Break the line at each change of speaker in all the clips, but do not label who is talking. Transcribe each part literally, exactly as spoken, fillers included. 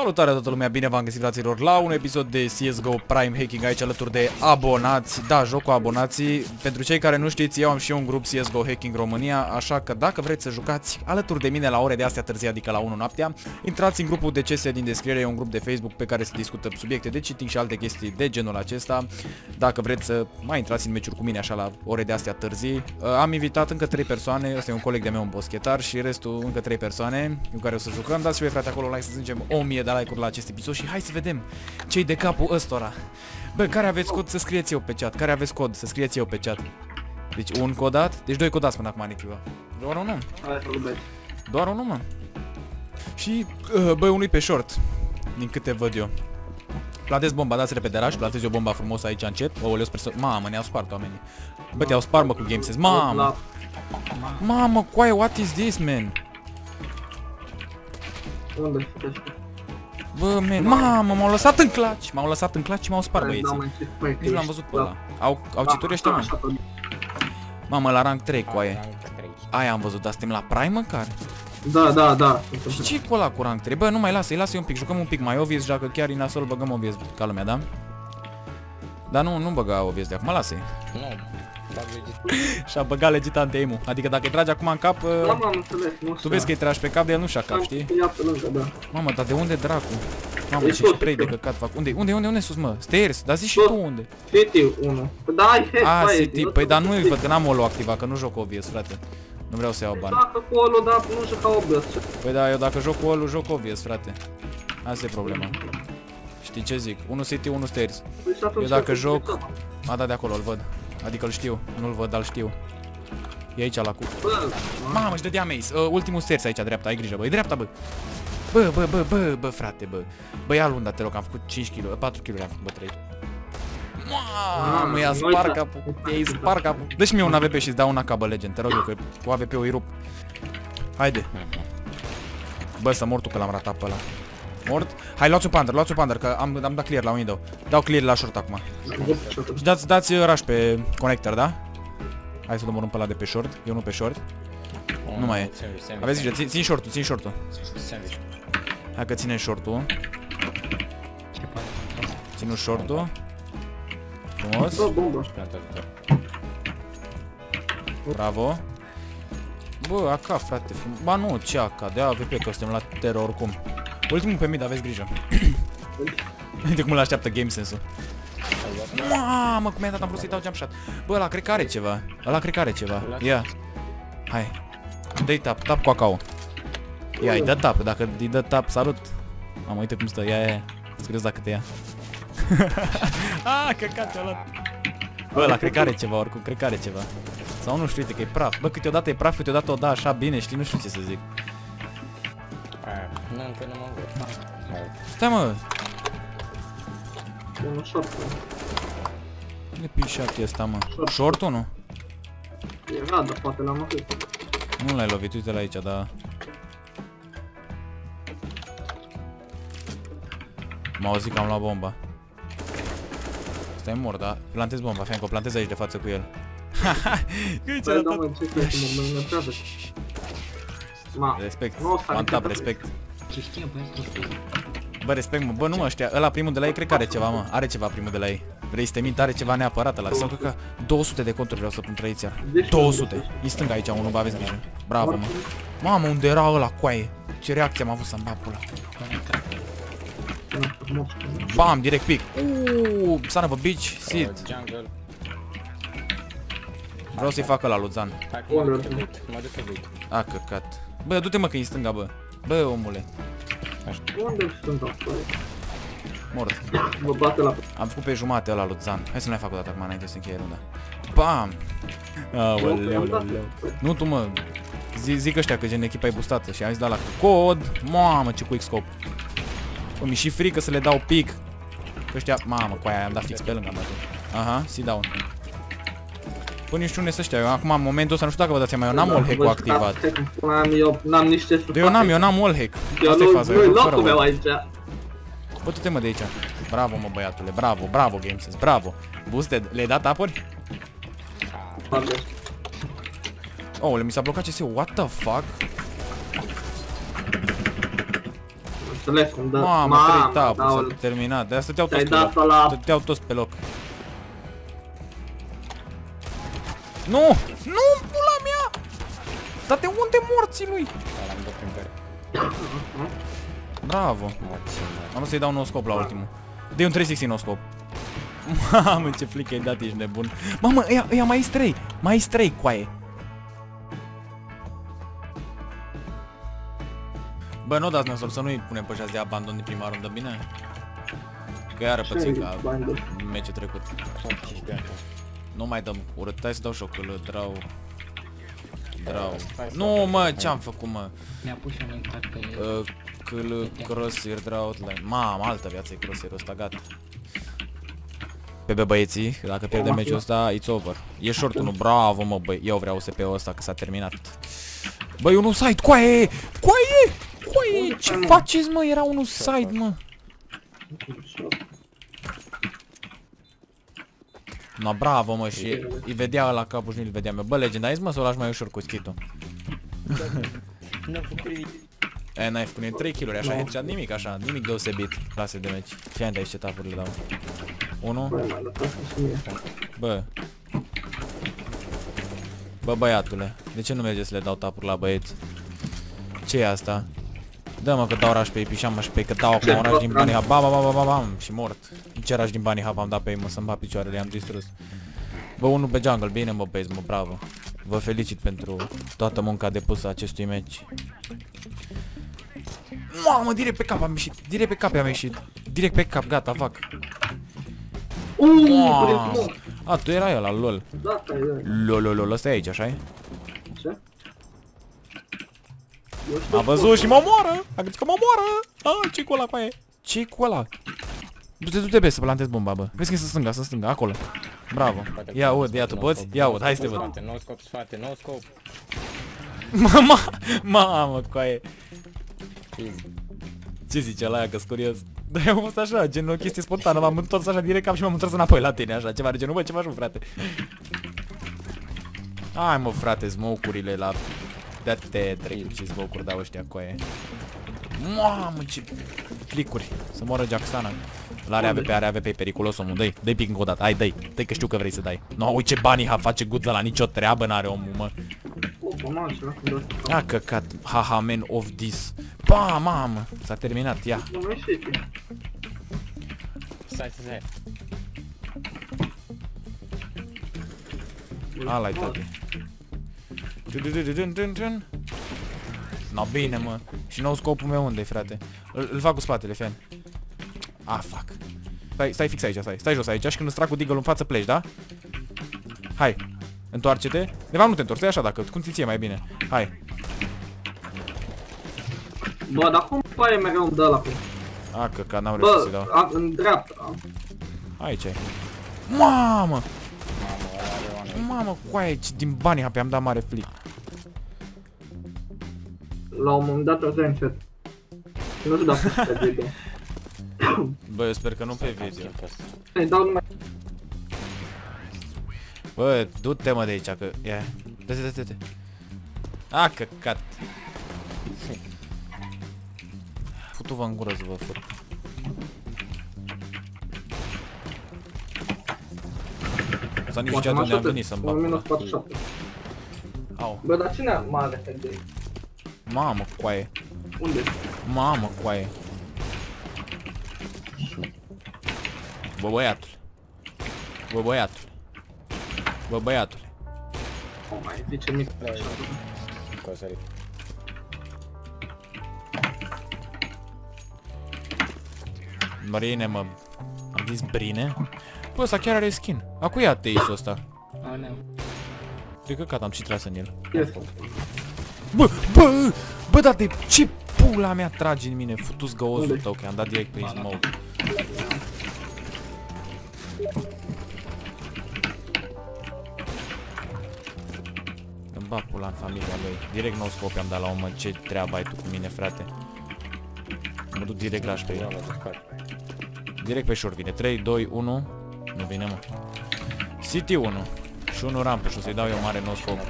Salutare toată lumea, bine v-am găsit, fraților, la un episod de C S G O Prime Hacking aici alături de abonați. Da, joc cu abonații. Pentru cei care nu știți, eu am și eu un grup C S G O Hacking România, așa că dacă vreți să jucați alături de mine la ore de astea târzii, adică la unu noaptea, intrați în grupul D C S din descriere, e un grup de Facebook pe care se discută subiecte de cheating și alte chestii de genul acesta. Dacă vreți să mai intrați în meciuri cu mine așa la ore de astea târzii. Am invitat încă trei persoane, ăsta e un coleg de meu, un boschetar, și restul încă trei persoane cu care o să jucăm. Dați și voi, frate, acolo like, să zicem o mie de like-uri la acest episod și hai să vedem ce-i de capul ăstora. Bă, care aveți cod să scrieți eu pe chat? Care aveți cod să scrieți eu pe chat? Deci un codat, deci doi codați până acum, Nichiva. Doar unul? Doar unul, mă. Și, uh, bă, unui pe short, din câte văd eu. Plantez bomba, dați repede rush, plantez eu bomba frumos aici încet. Ooleu, sper să... Mamă, ne-au spart oamenii. Bă, te-au spart, mă, cu GameSense. Mamă! Mamă, coaie, what is this, man?
Unde?
Bă, man, mamă, m-au lăsat în clutch, m-au lăsat în clutch și m-au spart băieții. Nici nu l-am văzut pe ăla. Au, au cituri ăștia, mă? Mamă, la rank trei, coaie. Aia am văzut, dar suntem la prime măcar?
Da, da, da.
Și ce-i cu ăla cu rank trei? Bă, nu mai lasă-i, lasă-i un pic, jucăm un pic mai obvious, dacă chiar e nasol, băgăm obvious ca lumea, da? Dar nu, nu băga obvious de acum, lasă-i.
Nu, bag legit.
Și-a băgat legit anti-aim-ul. Adică dacă îi tragi acum în cap,
Da, m-am înțeles, nu
tu vezi că îi tragi pe cap, de el nu și-a cap, știi?
Ia pe lângă, da.
Mamă, dar de unde dracu? Mamă,
E
ce
sus,
spray de
sus.
căcat fac. Unde, unde, unde, unde sus, mă? Stairs, dar zi și
Sus.
tu unde?
City unu. Da, ai head,
A,
hai,
City, păi dar nu-i văd, că n-am olo activat, că nu joc obvious, frate. Nu vreau să iau bani.
Dacă cu ăla, dar nu juca obvious.
Păi da, eu dacă joc cu olo, joc obvious, frate. Asta e problema. Știi ce zic? Unul City, unul Stairs.
Păi și atunci
Eu dacă
să-
joc... A, da, de acolo, îl văd. Adică îl știu, nu-l văd, dar îl știu. E aici la cu...
Bă,
Mamă, își dădea mace. Uh, ultimul stairs aici, dreapta, ai grijă, bă, e dreapta, bă. Bă, bă, bă, bă, bă, frate, bă. Bă, ia lunda, te rog, am făcut cinci kilograme, patru kilograme am făcut, bă, trei. Mamă, i-a spart capul, i-ai spart capul. Dă-și mie un A V P și-ți dau una ca bă legend, te rog eu, că cu A V P-ul îi rup. Haide. Bă, să mor tu că l-am ratat pe ăla. Mort? Hai, luați-o pander, luați-o pander, că am, am dat clear la window. Dau clear la short acum. Și dați, dați rush pe connector, da? Hai să-l omorâm pe ăla de pe short, eu nu pe short. Nu mai e. Aveți grijă, țin, țin short-ul, țin short-ul. Hai că ținem short-ul. Ținu short-ul. Frumos.
bă, bombă.
Bravo. Bă, A K, frate. Ba nu, ce A K? De A V P, că suntem la terror oricum. Ultimul pe mid, aveți grijă. Uite cum îl așteaptă GameSense-ul. Mamă, cum i-a dat, am vrut să-i dau jump shot. Bă, ăla cred că are ceva. Ăla cred că are ceva. Ia. Hai. Dă-i tap, tap cu A K-ul. Ia, îi dă tap, dacă îi dă tap, salut. Am uite cum stă, ia, ia, ia. Scriu dacă te ia. Ah, căcat, te-a luat. Bă, ăla cred că are ceva, oricum, cred că are ceva. Sau nu știu, uite că e praf. Bă, câteodată e praf, câteodată o da așa bine, știi, nu știu ce să zic.
Nu, încă nu mă văd.
Stai, mă.
Unul short.
Unde pișat e ăsta, mă? Short-ul, nu?
Era, dar poate l-am avut.
Nu l-ai lovit, uite-l aici, dar... M-au auzit că am luat bomba. Stai mort, da? Plantez bomba, fiindcă o plantez aici de față cu el. Haha, că ți-a
Bă, da,
dat...
mă, ce crezi, mă, mă inventează. Ma,
Respect,
nu o să
one
arăt
tap,
eu.
respect.
Ce știe băiatul?
Bă, respect, mă, bă, nu mă știa, ăla primul de la ei cred că are ceva, mă. Are ceva primul de la ei. Vrei să te mint, are ceva neapărat ăla. Sau cred că două sute de conturi vreau să pun trăiți iar. două sute. E stânga aici, unul, bă, aveți grijă. Bravo, mă. Mamă, unde era ăla, coaie? Ce reacție am avut să-mi bag pula. Bam, direct pick. Uuuu, son of a bitch, sit.
Jungle.
Vreau să-i fac ăla lui Zan.
Hai că mă duc pe bait, mă duc pe bait.
A, căcat. Bă, du-te, mă, că e stânga, bă. Bă, omule.
Unde sunt acolo?
Mort.
Vă bate la...
Am făcut pe jumate ăla lui Zan. Hai să nu mai fac o dată acum înainte să încheie runda. Bam! Aoleu, aoleu. Nu tu, mă. Zi, zic ăștia că gen echipa e boostată și am zis da la cod. Mamă, ce quickscope. Bă, mi-e și frică să le dau pic. Că ăștia, mamă, cu aia am dat fix pe lângă, am dat. Aha, sit down. Bă, nu știu unde să ăștia. Eu acum, în momentul ăsta, nu știu dacă vă dați seama, eu n-am wallhack-ul activat.
Eu n-am nici ce să fac.
Eu n-am, eu n-am wallhack.
Eu
Asta e faza,
nu-i
eu fără
locul meu
wallhack.
aici.
Bă, du-te, mă, de aici. Bravo, mă, băiatule, bravo, bravo, GameSense, bravo. Boosted, le-ai dat apuri? Oh, mi s-a blocat C S-ul, what the fuck?
înțeles cum dă.
Mamă, trei tapuri,
aoleu.
s-a terminat. De-aia stăteau
Ți-ai
toți pe
dat-o
loc.
la...
Stăteau toți pe loc. Nu! Nu, pula mea! Dar de unde morții lui?
L-am dat prin care.
Bravo.
Morții, mă.
Am să-i dau un scop la ultimul. De un trei sixty no scop. Mamă, ce flic ai dat, ești nebun. Mamă, ăia, ăia mai trei. Mai trei, coaie. Bă, nu dați nasol, să nu-i punem pe ăștia de abandon din prima rundă, bine? Că iară pățit ca meciul trecut.
optsprezece ani.
Nu mai dăm urât, hai să dau șocul, drau. Drau.
Hai să
Nu,
dau,
mă,
hai.
ce-am făcut, mă?
Mi-a pus un impact pe...
Uh, Câl, crosshair, draw outline. Mamă, altă viață e crosshair-ul ăsta, gata. Pe bă, băieții, dacă pierdem meciul ăsta, it's over. E short unu, bravo, mă, băi. Eu vreau O S P-ul ăsta, că s-a terminat. Băi, unul side, coaie! Coaie! Coaie! Ce faceți, mă? Era unul side, mă. No, bravo, mă, și îi vedea la capul și nu-l vedeam eu. Bă, legendariz, mă, să o lași mai ușor cu schitul.
Nu am făcut nimic.
E, n-ai făcut nici trei kill-uri, așa, headshot, nimic, așa, nimic deosebit. Clase de meci. Fii de aici ce tapurile dau. unu. Bă. Bă, băiatule, de ce nu mergeți să le dau tapuri la băieți? Ce e asta? Dă-mă că dau raș pe ei, pișam și pe ei, că dau acum un raș din banii hap, bam, bam, bam, bam, bam, și mort. Ce raș din banii hap am dat pe ei, mă, să-mi bat picioarele, i-am distrus. Bă, unul pe jungle, bine, mă, băieți, mă, bravo. Vă felicit pentru toată munca depusă acestui meci. Mamă, direct pe cap am ieșit, direct pe cap am ieșit. Direct pe cap, gata, fac.
Uuuu,
A, tu erai ăla, lol.
da,
Lol, lol, lol, ăsta e aici, așa-i?
ce?
M-a văzut și mă omoară! A gândit că mă omoară! A, ce-i cu ăla, coaie? Ce-i cu ăla? Du-te, du-te, be, să plantezi bomba, bă. Vezi că e să stânga, să stânga, acolo. Bravo. Ia ud, ia tu poți? Ia ud, hai să te văd.
No scop, spate, no scop.
Mama, mamă, coaie. Ce zice ăla aia, că-s curios? Da, eu am fost așa, gen o chestie spontană, m-am întors așa direct cap și m-am întors înapoi la tine, așa, ceva de genul, bă, ce faci, mă, frate? Hai, mă, frate, smoke-urile la... Dă-te drept ce smoke-uri dau ăștia, coaie. Mamă, ce flicuri. Să moră Jacksana. L-are A V P, are A V P, periculos omul, dă-i, dă-i pic încă o dată, hai, dă-i, dă-i că știu că vrei să dai. No, uite ce banii ha face Gudza la nicio treabă n-are omul, mă. A, căcat, haha, man of this. Ba, mamă, s-a terminat, ia.
Stai, stai,
Ala-i, tate. No, bine, mă. Și nou scopul meu unde-i, frate? Îl, îl fac cu spatele, fan. Ah, fuck. Stai, stai fix aici, stai. Stai jos aici și când îți trag cu deagle în față pleci, da? Hai. Întoarce-te. De fapt nu te întorci, stai așa dacă, cum ți ție mai bine. Hai.
Bă, dar cum pare mereu îmi dă ăla?
A, că n-am reușit să-i dau.
Bă, în dreapta.
Aici ai. Mamă! Mamă, coaie, din banii hape am dat mare flic.
La un moment dat o să încet. Nu știu dacă pe video.
Bă, eu sper că nu pe video.
Îi dau numai...
Bă, du-te, mă, de aici, că... Ia, dă-te, dă-te, dă-te. A, căcat. Futu-vă în gură să vă fut. S-a nici de unde am venit să-mi bag pula. Au.
Bă, dar cine mai are F D?
Mamă, coaie.
Unde?
Mamă, coaie. Bă, băiatul. Bă, băiatul. Bă, băiatul.
O mai zice mic.
Cosărit.
Brine, mă. Am zis brine? Bă, ăsta chiar are skin. A cui e ateistul ăsta?
A, nu.
De căcat, am și tras în el.
Este.
Bă, bă, bă, dar de ce pula mea tragi în mine? Futu-ți găozul tău, că am dat direct prin smoke. Îmi bag pula în familia lui. Direct nou scop am dat la omă. Ce treabă ai tu cu mine, frate? Mă duc direct la pe el. Direct pe short vine. trei, doi, unu. Nu vine, mă. City unu. Și unu rampă și o să-i dau eu mare nou scop.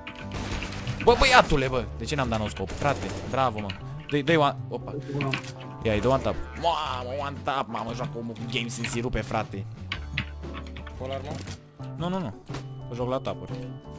Bă, băiatule, bă! De ce n-am dat nou scop? Frate, bravo, mă. Dă-i, dă-i o... Opa. Ia, îi dă one tap. Mamă, one tap, mamă, joacă omul cu games în sirupe, frate.
Full armor?
Nu, nu, nu. O joc la tapuri.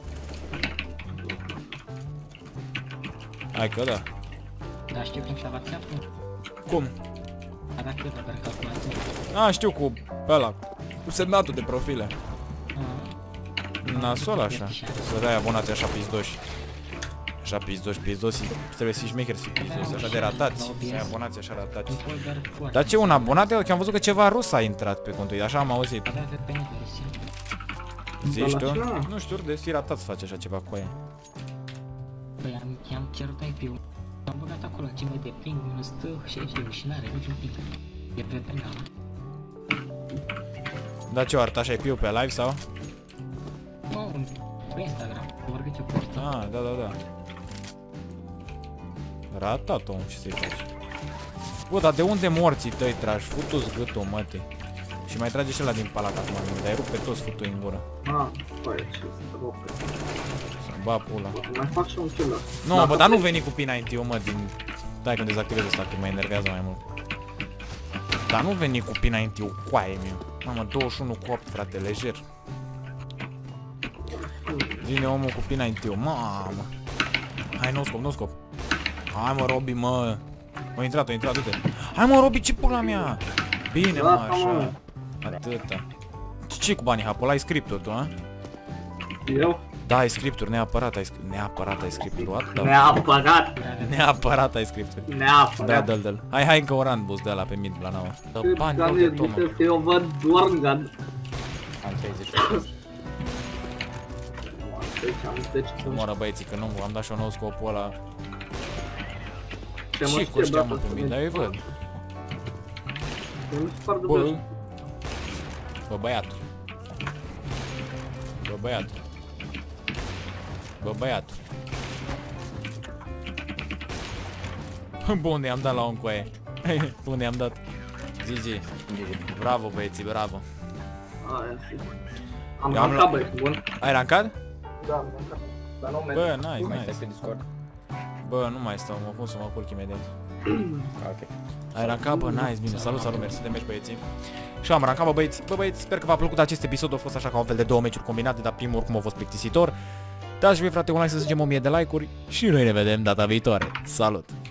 Hai că da.
Dar știu cum și-a WhatsApp?
Cum?
Avea cât de calculator.
A, știu cu ăla, cu semnatul de profile.
Ah,
Nasol așa. Să dai abonați așa pizdoși. Așa pizdoși, pizdoși. Trebuie să fii șmecher să fii pizdoși, așa de ratați. Să ai abonați așa ratați.
un folder foarte.
Dar ce, un abonat? Că am văzut că ceva rus a intrat pe contul, așa am auzit.
Avea V P N de Rusia.
Zici tu?
Da,
Nu știu, de fi ratat să faci așa ceva cu aia.
Păi am, i-am cerut I P-ul. Am băgat acolo în cime de ping, minus șaizeci și n-are niciun ping. E V P N-ul.
Da, ce, o arăta așa I P-ul pe live sau?
Nu, pe Instagram. Vorbit eu cu ăsta.
Ah, da, da, da. Ratat omul, ce să-i faci? Bă, dar de unde morții tăi tragi? Futu-ți gâtul, măte. Și mai trage și ăla din palac acum, dar îi rup pe toți futu în gură.
Ah, păi, ce să rog.
Să-mi ba pula.
Mai fac și un killer.
Nu, bă, dar nu veni cu P nouăzeci și unu, mă, din... Dai când dezactivez asta, că mă enervează mai mult. Dar nu veni cu P nouăzeci și unu, coaie meu. Mamă, douăzeci și unu cu opt, frate, lejer. Vine omul cu P nouăzeci și unu, mamă. Hai, nu scop, nu scop. Hai, mă, Robi, mă. O intrat, o intrat, du-te. Hai, mă, Robi, ce pula mea? Bine, mă, așa. Atâta. Ce cu banii hapul? Ai scripturi tu, a?
Eu?
Da, ai scripturi, neapărat ai scripturi. Neapărat ai scripturi, what? Da.
Neapărat.
Neapărat ai scripturi. Da,
Neapărat.
dă-l, dă-l. Hai, hai încă un run boost de ăla pe mid la nouă. Dă bani, bă, de tot, mă.
Eu văd doar gun.
Am treizeci.
Deci am zece.
Moră băieții, că nu am dat și eu nou scopul ăla.
Ce mă
Și
știe,
cu ăștia, mă,
brată,
pe mid, dar eu îi văd.
Eu nu spar de
Bă,
băieți.
bă, băiatul. Bă, băiatul. Bă, băiatul. Bă, unde i-am dat la un coaie? Unde i-am dat? G G. Bravo, băieții, bravo.
Aia, și. Am
Eu am
rancat,
la-
băieți, bun.
Ai rancat?
Da, am rancat. Dar nu merge.
Bă, nice,
Mai
nice.
stai pe Discord?
Bă, nu mai stau, mă pun să mă culc imediat.
Ah, ok.
Ai rancat, bă, nice, bine, salut, salut, mersi de meci, băieții. Și am rancat, bă, băieți, bă, băieți, sper că v-a plăcut acest episod, a fost așa ca un fel de două meciuri combinate, dar primul oricum a fost plictisitor. Dați și voi, frate, un like să zicem o mie de like-uri și noi ne vedem data viitoare. Salut!